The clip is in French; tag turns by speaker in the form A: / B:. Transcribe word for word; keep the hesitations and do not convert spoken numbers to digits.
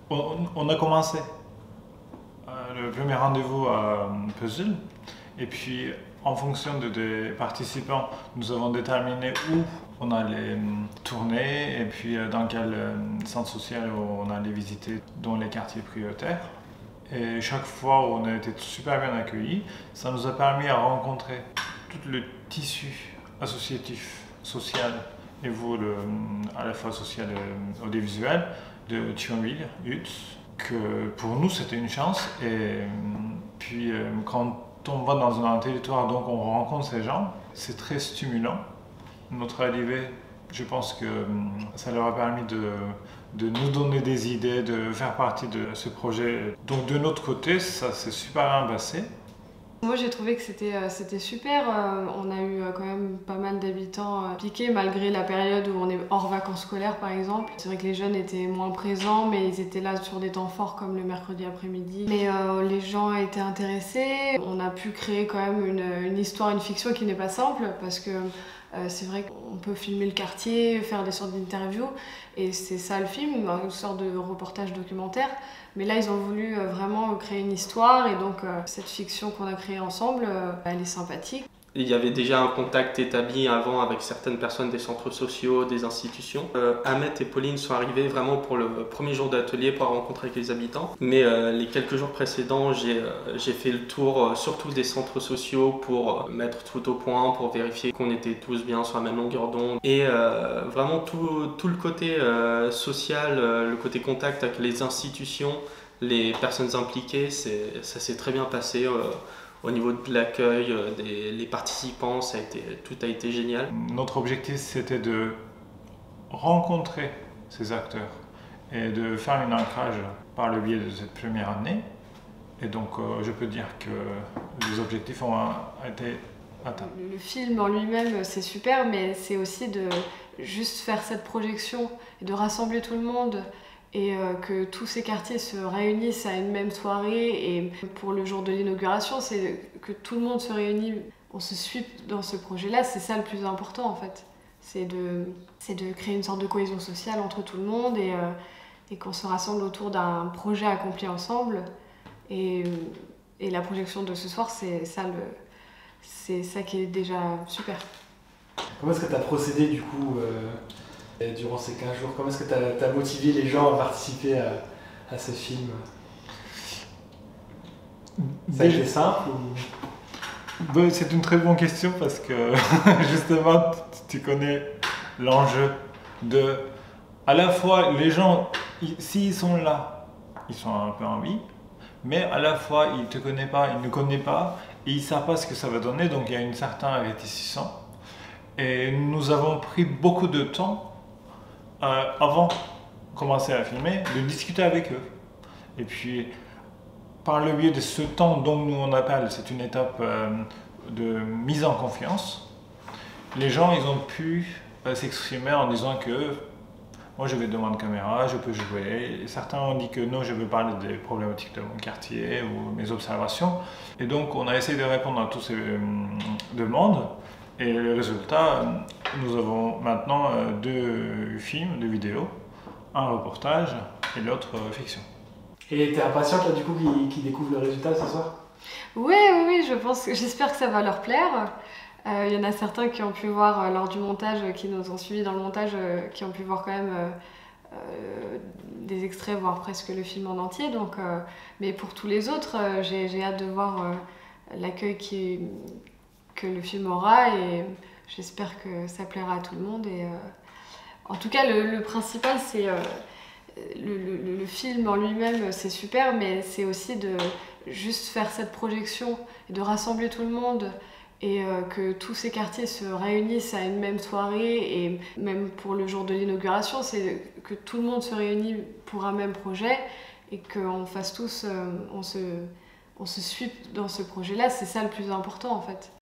A: On, on a commencé euh, le premier rendez-vous à Puzzle, et puis en fonction de- des participants, nous avons déterminé où on allait hum, tourner et puis euh, dans quel euh, centre social on allait visiter dans les quartiers prioritaires. Et chaque fois, on a été super bien accueillis. Ça nous a permis à rencontrer tout le tissu associatif, social et vous, le, à la fois social et audiovisuel de Thionville, Utz, que pour nous c'était une chance. Et puis euh, quand on va dans un territoire, donc on rencontre ces gens, c'est très stimulant. Notre arrivée, je pense que hum, ça leur a permis de, de nous donner des idées, de faire partie de ce projet. Donc de notre côté, ça s'est super bien passé.
B: Moi j'ai trouvé que c'était euh, c'était super, euh, on a eu euh, quand même pas mal d'habitants euh, impliqués malgré la période où on est hors vacances scolaires par exemple. C'est vrai que les jeunes étaient moins présents mais ils étaient là sur des temps forts comme le mercredi après-midi. Mais euh, les gens étaient intéressés, on a pu créer quand même une, une histoire, une fiction qui n'est pas simple parce que euh, c'est vrai qu'on peut filmer le quartier, faire des sortes d'interviews et c'est ça le film, une sorte de reportage documentaire. Mais là, ils ont voulu vraiment créer une histoire et donc euh, cette fiction qu'on a créée ensemble, euh, elle est sympathique.
C: Il y avait déjà un contact établi avant avec certaines personnes des centres sociaux, des institutions. Euh, Ahmed et Pauline sont arrivés vraiment pour le premier jour d'atelier pour rencontrer avec les habitants. Mais euh, les quelques jours précédents, j'ai euh, j'ai fait le tour euh, surtout des centres sociaux pour euh, mettre tout au point, pour vérifier qu'on était tous bien sur la même longueur d'onde. Et euh, vraiment tout, tout le côté euh, social, euh, le côté contact avec les institutions, les personnes impliquées, ça s'est très bien passé. Euh, Au niveau de l'accueil, des les participants, ça a été, tout a été génial.
A: Notre objectif, c'était de rencontrer ces acteurs et de faire un ancrage par le biais de cette première année. Et donc, euh, je peux dire que les objectifs ont été atteints.
B: Le film en lui-même, c'est super, mais c'est aussi de juste faire cette projection et de rassembler tout le monde et euh, que tous ces quartiers se réunissent à une même soirée. Et pour le jour de l'inauguration, c'est que tout le monde se réunit, on se suit dans ce projet-là, c'est ça le plus important en fait. C'est de, c'est de créer une sorte de cohésion sociale entre tout le monde et, euh, et qu'on se rassemble autour d'un projet accompli ensemble. Et, et la projection de ce soir, c'est ça, le, c'est ça qui est déjà super.
D: Comment est-ce que tu as procédé du coup euh, durant ces quinze jours? Comment est-ce que tu as motivé les gens à participer à, à ce film? Ça a été simple ou...
A: Ben, c'est une très bonne question parce que justement, tu connais l'enjeu de... À la fois, les gens, s'ils sont là, ils sont un peu en vie, mais à la fois, ils ne te connaissent pas, ils ne connaissent pas, et ils ne savent pas ce que ça va donner, donc il y a une certaine réticence. Et nous avons pris beaucoup de temps euh, avant de commencer à filmer, de discuter avec eux. Et puis, par le biais de ce temps dont nous on appelle, c'est une étape euh, de mise en confiance, les gens ils ont pu euh, s'exprimer en disant que moi je vais devant une caméra, je peux jouer. Et certains ont dit que non, je veux parler des problématiques de mon quartier ou mes observations. Et donc on a essayé de répondre à toutes ces euh, demandes. Et le résultat, nous avons maintenant euh, deux films, deux vidéos, un reportage et l'autre euh, fiction.
D: Et t'es impatiente là du coup qu'ils qu'ils découvrent le résultat ce soir?
B: Oui, oui, oui, je pense, j'espère que ça va leur plaire. Il euh, y en a certains qui ont pu voir euh, lors du montage, euh, qui nous ont suivis dans le montage, euh, qui ont pu voir quand même euh, euh, des extraits, voire presque le film en entier. Donc, euh, mais pour tous les autres, euh, j'ai, j'ai hâte de voir euh, l'accueil qui, que le film aura et j'espère que ça plaira à tout le monde. Et, euh, en tout cas, le, le principal, c'est... Euh, Le, le, le film en lui-même, c'est super, mais c'est aussi de juste faire cette projection et de rassembler tout le monde et euh, que tous ces quartiers se réunissent à une même soirée et même pour le jour de l'inauguration, c'est que tout le monde se réunit pour un même projet et qu'on fasse tous, euh, on se, on se suit dans ce projet-là, c'est ça le plus important en fait.